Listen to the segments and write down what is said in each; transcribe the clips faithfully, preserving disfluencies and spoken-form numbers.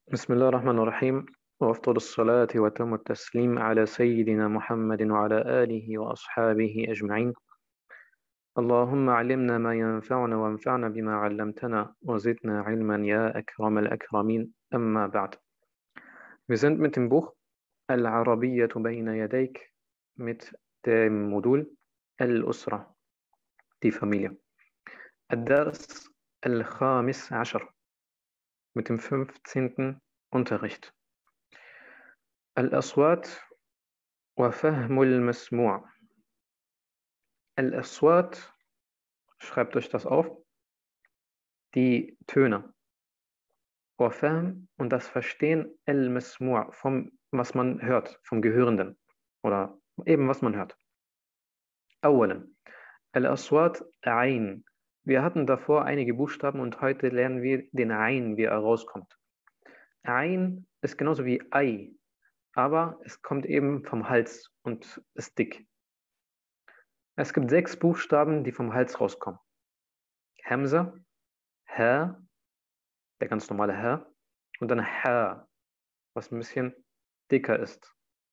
بسم الله الرحمن الرحيم، وأفضل الصلاة وتم التسليم على سيدنا محمد وعلى آله وأصحابه أجمعين. اللهم علمنا ما ينفعنا وانفعنا بما علمتنا وزدنا علما يا أكرم الأكرمين. أما بعد. Wir sind mit dem Buch Al-Arabiyyah bayna yadayk mit dem Modul Al-Usra, die Familie. Ad-Dars Al-Khamis Ashar mit dem fünfzehnten Unterricht. Al-Aswat وفهم المسموع. Al-Aswat, schreibt euch das auf, die Töne. وفهم und das Verstehen al-Masmu' vom, was man hört, vom Gehörenden oder eben was man hört. أولا Al-Aswat Ain. Wir hatten davor einige Buchstaben und heute lernen wir den Ain, wie er rauskommt. Ain ist genauso wie Ei, aber es kommt eben vom Hals und ist dick. Es gibt sechs Buchstaben, die vom Hals rauskommen. Hamza, Ha, der ganz normale Ha, und dann Ha, was ein bisschen dicker ist.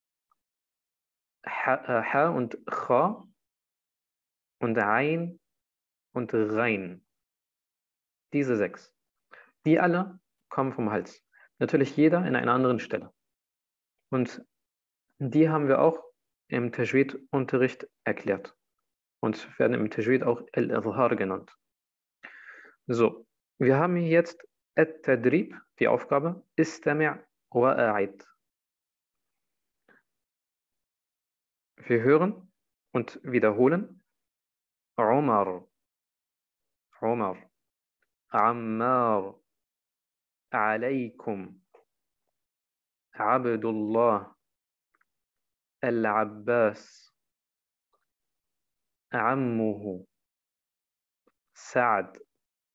Ha, äh, ha und Cha und Ain und Rein. Diese sechs. Die alle kommen vom Hals. Natürlich jeder in einer anderen Stelle. Und die haben wir auch im Tajwid-Unterricht erklärt. Und werden im Tajwid auch Al-Izhar genannt. So, wir haben hier jetzt At-Tadrib, die Aufgabe, Istami' wa a'id. Wir hören und wiederholen. Umar, Umar, Ammar, Alaykum, Abdullah, Al-Abbas, Ammuhu, Sa'd.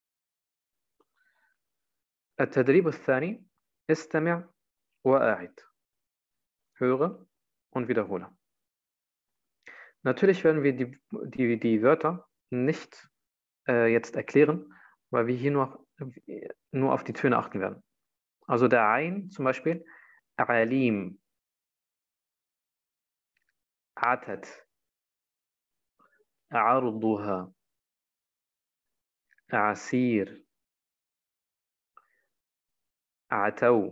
التدريب الثاني استمع وأعد. Höre und wiederhole. Natürlich werden wir die, die, die Wörter nicht äh, jetzt erklären, weil wir hier nur, nur auf die Töne achten werden. Also der Ein zum Beispiel, Alim, Atat, Arduha, Asir, Atau,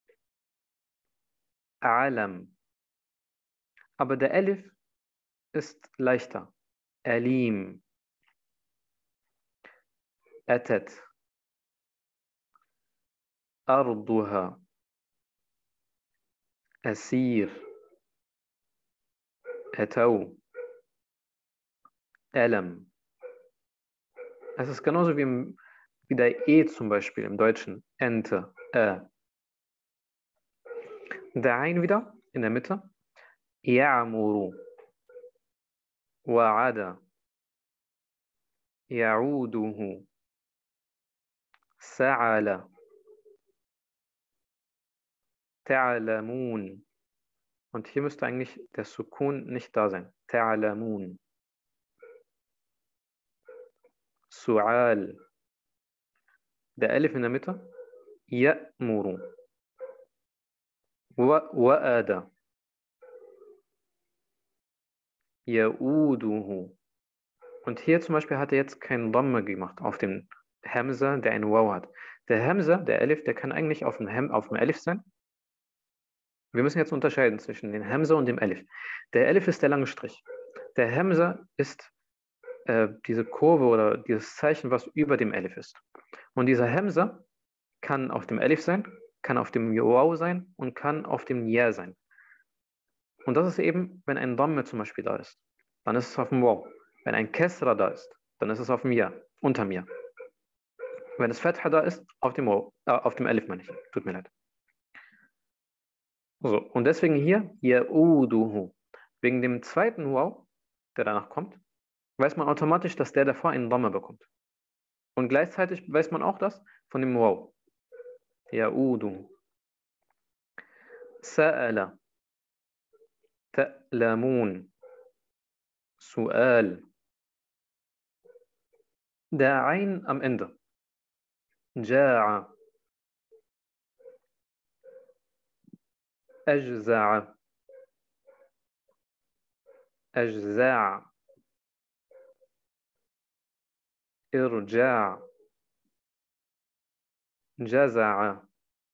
Alam. Aber der Elif ist leichter. Alim, Atat, Arduha, Asir, Atau, Alam. Es ist genauso wie, im, wie der E zum Beispiel im Deutschen. Ente, Ä. Der Ein wieder in der Mitte. Ya'muru, Wa'ada, Ya'uduhu, Sa'ala, Ta'lamun. Und hier müsste eigentlich der Sukun nicht da sein. Ta'lamun. Su'al. Der Elif in der Mitte. Ya'muru. Wa'ada. Ya'uduhu. Und hier zum Beispiel hat er jetzt keinen Dhamma gemacht auf dem Hamza, der ein Waw hat. Der Hamza, der Elif, der kann eigentlich auf dem, Ham, auf dem Elif sein. Wir müssen jetzt unterscheiden zwischen dem Hamza und dem Elif. Der Elif ist der lange Strich. Der Hamza ist äh, diese Kurve oder dieses Zeichen, was über dem Elif ist. Und dieser Hamza kann auf dem Elif sein, kann auf dem Waw sein und kann auf dem Ya sein. Und das ist eben, wenn ein Dhamme zum Beispiel da ist, dann ist es auf dem Waw. Wenn ein Kesra da ist, dann ist es auf dem Ya, unter mir. Wenn es Fatha da ist, auf dem Waw, äh, auf dem Elif meine ich. Tut mir leid. So, und deswegen hier Ya'uduhu. Wegen dem zweiten Waw, der danach kommt, weiß man automatisch, dass der davor einen Dhamma bekommt. Und gleichzeitig weiß man auch das von dem Waw. Ya'uduhu. Sa'ala. Ta'lamun. Su'al. Der Ein am Ende. Ja'a. أجزع أجزع إرجاع جزع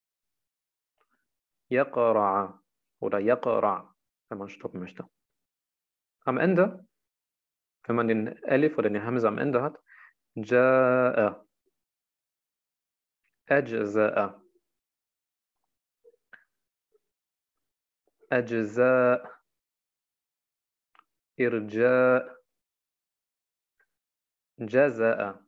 يقرع oder يقرع, wenn man stoppen möchte. Am Ende, wenn man den Elif oder den Hamza am Ende hat, جاء أجزاء أجزاء إرجاء جزاء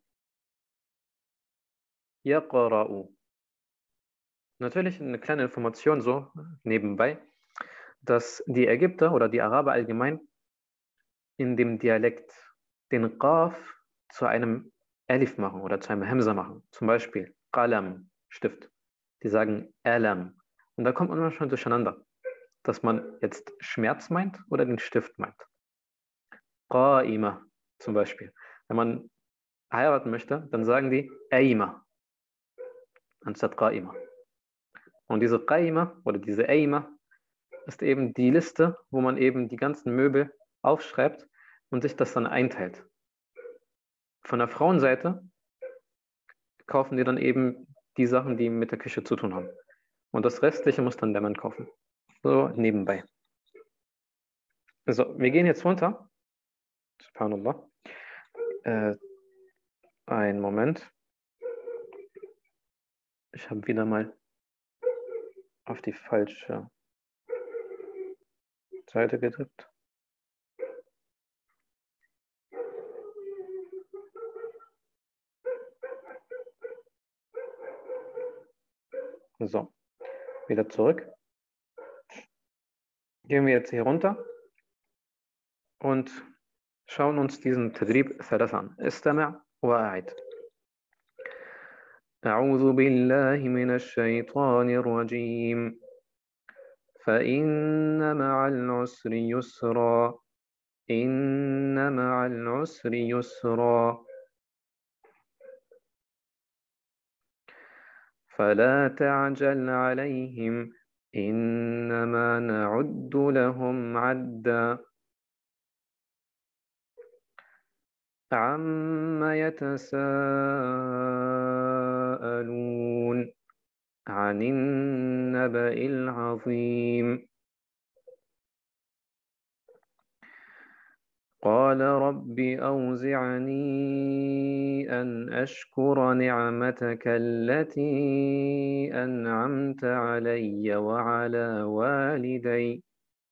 يقرأ. Natürlich eine kleine Information so nebenbei, dass die Ägypter oder die Araber allgemein in dem Dialekt den Qaf zu einem Elif machen oder zu einem Hamza machen. Zum Beispiel Qalam, Stift. Die sagen Alam. Und da kommt man immer schon durcheinander, dass man jetzt Schmerz meint oder den Stift meint. Qa'ima zum Beispiel. Wenn man heiraten möchte, dann sagen die Aima anstatt Qa'ima. Und diese Qa'ima oder diese Aima ist eben die Liste, wo man eben die ganzen Möbel aufschreibt und sich das dann einteilt. Von der Frauenseite kaufen die dann eben die Sachen, die mit der Küche zu tun haben. Und das Restliche muss dann der Mann kaufen. So nebenbei. So, wir gehen jetzt runter. Subhanallah. Äh, einen Moment. Ich habe wieder mal auf die falsche Seite gedrückt. So, wieder zurück. Gehen wir jetzt hier runter und schauen uns diesen Tadrib ثلاثة an. استمع وأعد. أعوذ بالله من الشيطان الرجيم. فإن مع العسر يسرا إن مع العسر يسرا فلا تعجل عليهم إنما نعد لهم عدا عما يتساءلون عن النبأ العظيم قال رب أوزعني أن أشكر نعمتك التي أنعمت علي وعلى والدي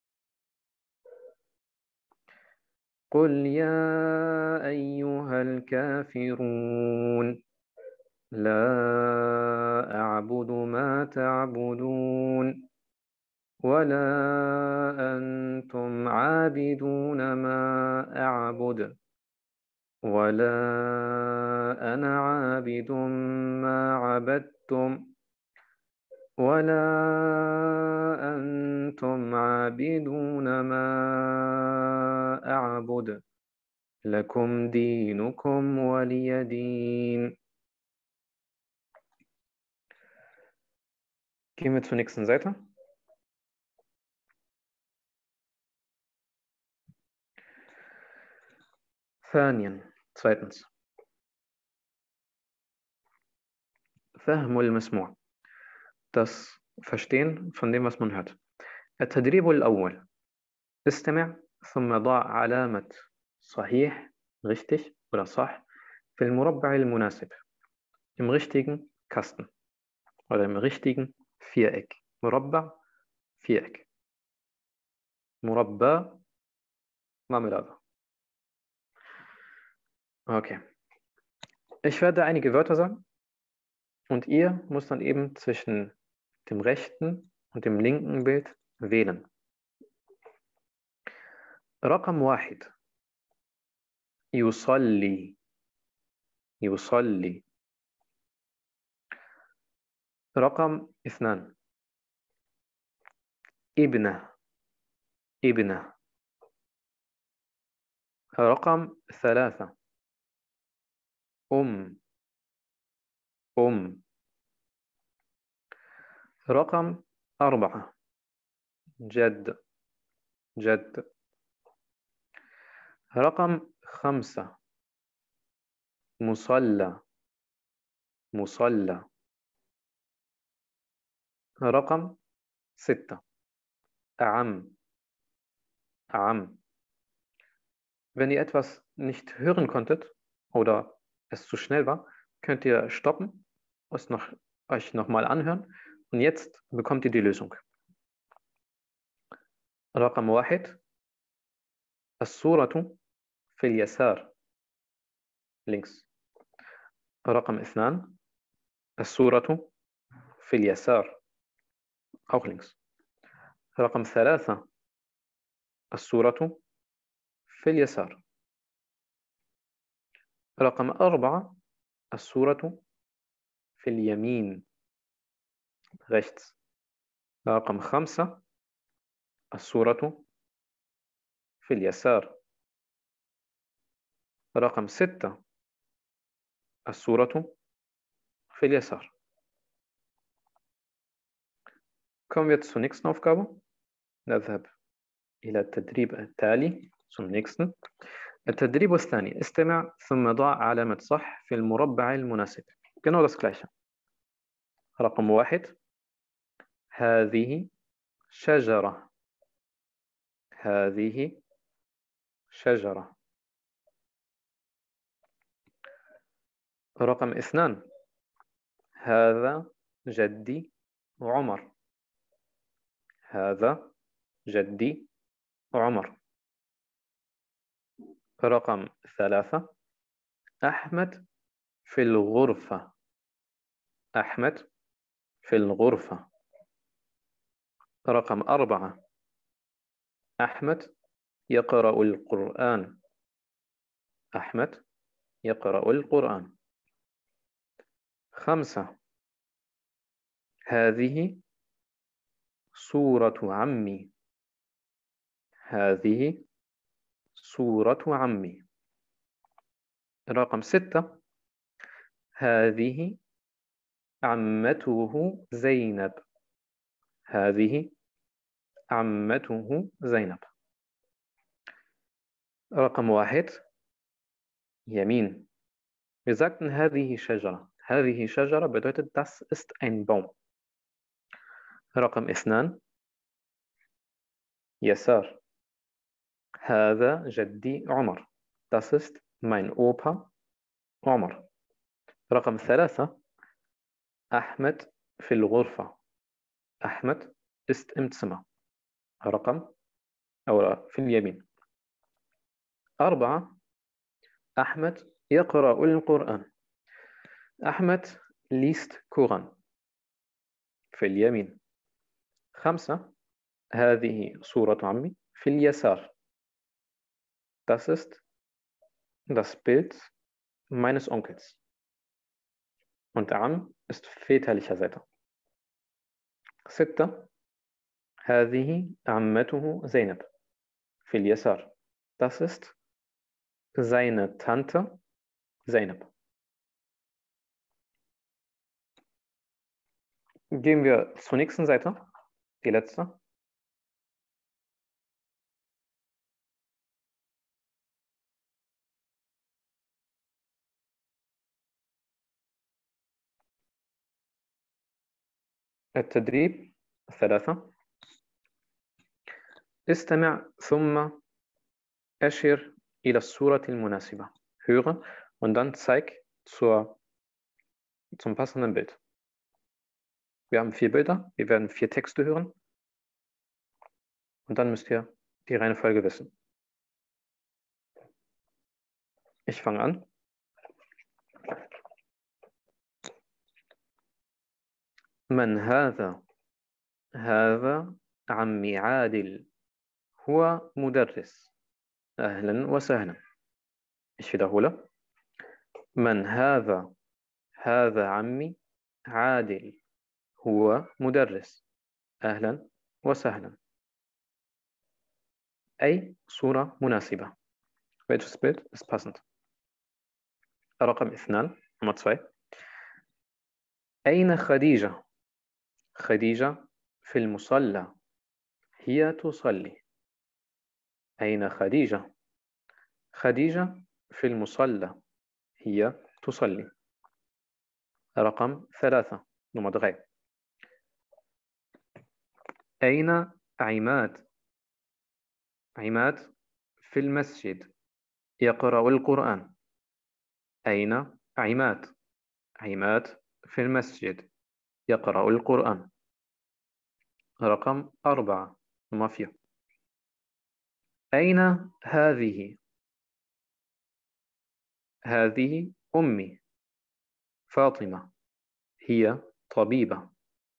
قل يا أيها الكافرون لا أعبد ما تعبدون ولا أنتم عابدون ما أعبد ولا أنا عابد ما عبدتم ولا أنتم عابدون ما أعبد لكم دينكم ولي دين. Gehen wir zur nächsten Seite. ثانيا, zweitens. فهم المسموع. Das Verstehen von dem, was man hört. التدريب الأول. استمع ثم ضع علامة صحيح, richtig oder صح في المربع المناسب. Im richtigen Kasten oder im richtigen Viereck. مربع, Viereck. مربع, Marmelade. Okay. Ich werde einige Wörter sagen und ihr müsst dann eben zwischen dem rechten und dem linken Bild wählen. رقم واحد يصلي يصلي. رقم اثنان ابنة ابنة. رقم ثلاثة أم أم. رقم أربعة جد جد. رقم خمسة مصلى مصلى. رقم ستة أعم أعم. Wenn ihr etwas nicht hören konntet oder es zu schnell war, könnt ihr stoppen, es noch, euch nochmal anhören und jetzt bekommt ihr die Lösung. رقم واحد الصورة في اليسار links. رقم اثنان الصورة في اليسار auch links. رقم ثلاثة الصورة في اليسار. رقم أربعة الصورة في اليمين rechts. رقم خمسة الصورة في اليسار. رقم ستة الصورة في اليسار. Kommen wir zur nächsten Aufgabe. نذهب إلى التدريب التالي zum nächsten. التدريب الثاني استمع ثم ضع علامة صح في المربع المناسب. Genau das gleiche. رقم واحد هذه شجرة هذه شجرة. رقم اثنان هذا جدي عمر هذا جدي عمر. رقم ثلاثة أحمد في الغرفة أحمد في الغرفة. رقم أربعة أحمد يقرأ القرآن أحمد يقرأ القرآن. خمسة هذه صورة عمي هذه صورة عمي. رقم ستة هذه عمته زينب هذه عمته زينب. رقم واحد يمين. Wir sagten هذه شجرة هذه شجرة bedeutet das ist ein Baum. رقم اثنان يسار هذا جدي عمر das ist mein Opa عمر. رقم ثلاثة أحمد في الغرفة أحمد ist im Zimmer. رقم أو في اليمين. أربعة أحمد يقرأ القرآن أحمد liest Koran في اليمين. خمسة هذه صورة عمي في اليسار das ist das Bild meines Onkels und Am ist väterlicher Seite. ستة هذه عمته زينب في اليسار das ist seine Tante Zeynep. Gehen wir zur nächsten Seite, die letzte. التدريب ثلاثة استمع ثم أشر إلى الصورة المناسبة. Höre und dann zeig zur, zum passenden Bild. Wir haben vier Bilder, wir werden vier Texte hören und dann müsst ihr die Reihenfolge wissen. Ich fange an. من هذا؟ هذا عمي عادل هو مدرس. أهلا وسهلا. Ich wiederhole. من هذا؟ هذا عمي عادل هو مدرس. أهلا وسهلا. أي صورة مناسبة. Welches Bild ist passend? رقم اثنان Nummer zwei. أين خديجة؟ خديجة في المصلى. هي تصلي. أين خديجة؟ خديجة في المصلى. هي تصلي. رقم ثلاثة. Nummer drei. أين عماد؟ عماد في المسجد يقرأ القرآن. أين عماد؟ عماد في المسجد يقرأ القرآن. رقم أربعة. مافيا. أين هذه؟ هذه أمي فاطمة. هي طبيبة.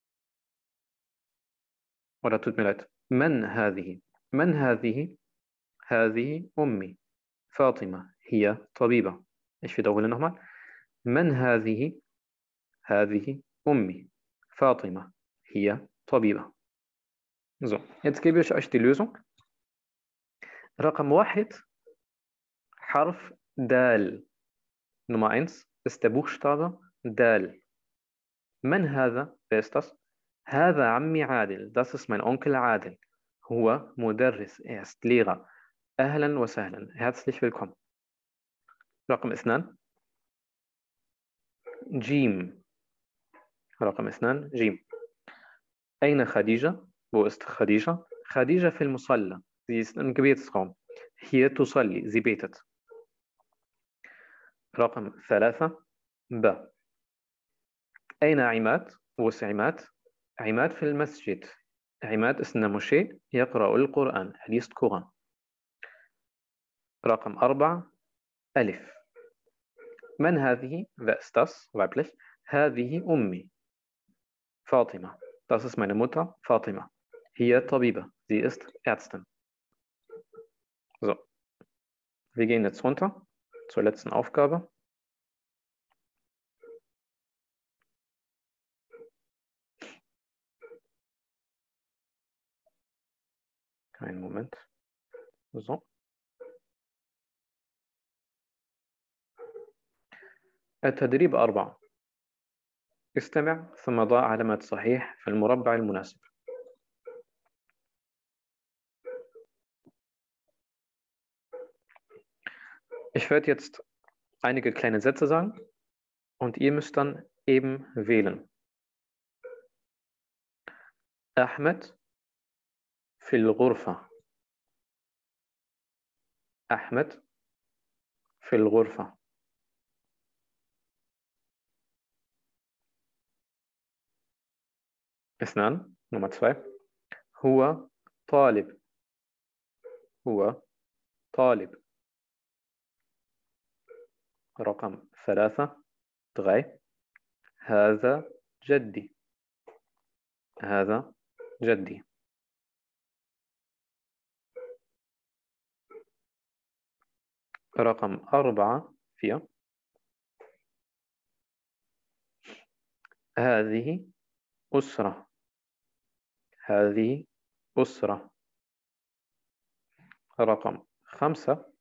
ولا تدملت. من هذه؟ من هذه؟ هذه أمي فاطمة. هي طبيبة. إيش في دولة nochmal. من هذه؟ هذه أمي فاطمة. هي طبيبة. So, jetzt gebe ich euch die Lösung. رقم واحد حرف دال. Nummer eins ist der Buchstabe دال. من هذا؟ Wer ist das? هذا عمي عادل. Das ist mein Onkel عادل. هو مدرس. Er ist Lehrer. أهلا وسهلا. Herzlich willkommen. رقم اثنان جيم. رقم اثنان جيم. أين خديجة؟ Wo ist خديجة؟ خديجة في المصلى. Sie ist im Gebetsraum. Hier تصلي. Sie betet. رقم ثلاثة ب. أين عماد؟ Wo ist عماد؟ عماد في المسجد. عماد ist in der Moschee يقرأ القرآن. Er liest Koran. رقم أربعة ألف. من هذه؟ Wer ist das? Weiblich. هذه أمي فاطمة. Das ist meine Mutter Fatima. Hier طبيبة. Sie ist Ärztin. So, wir gehen jetzt runter zur letzten Aufgabe. Einen Moment. So. التدريب أربعة. استمع ثم ضع علامة صحيح في المربع المناسب. Ich werde jetzt einige kleine Sätze sagen und ihr müsst dann eben wählen. أحمد في الغرفة. أحمد في الغرفة. اثنان. Nummer zwei. هو طالب. هو طالب. رقم ثلاثة. drei. هذا جدي. هذا جدي. رقم أربعة. vier. هذه أسرة. هذه أسرة. رقم خمسة.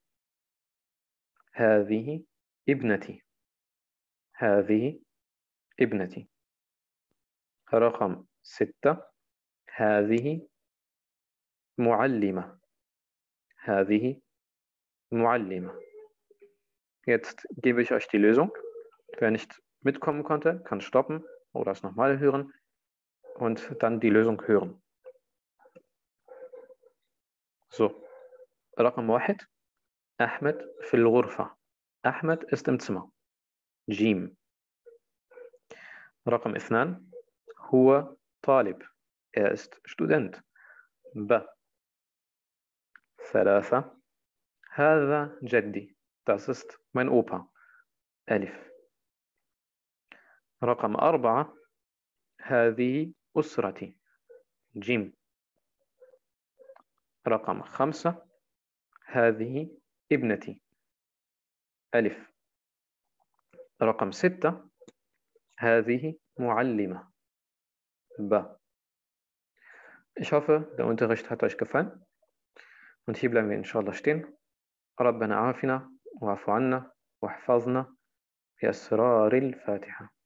هذه ابنتي. هذه ابنتي. رقم ستة. هذه معلمة. هذه معلمة. Jetzt gebe ich euch die Lösung. Wer nicht mitkommen konnte, kann stoppen oder es nochmal hören und dann die Lösung hören. So, رقم واحد أحمد في الغرفة. أحمد ist im Zimmer. جيم. رقم اثنان هو طالب. Er ist Student. ب. ثلاثة هذا جدي. Das ist mein Opa. ألف. رقم أربعة هذه أسرتي. جيم. رقم خمسة هذه ابنتي. ألف. رقم ستة هذه معلمة. ب. Ich hoffe, der Unterricht hat euch gefallen. Und hier bleiben wir inshallah stehen. ربنا عافنا واعف عنا واحفظنا بأسرار الفاتحة.